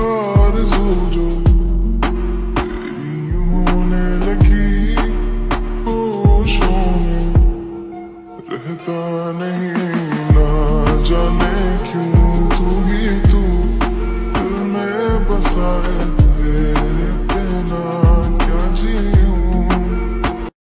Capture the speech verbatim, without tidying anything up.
आरज़ू जो तेरी होने लगी होशों में रहता नहीं, ना जाने क्यों तू ही तू दिल में बसा है।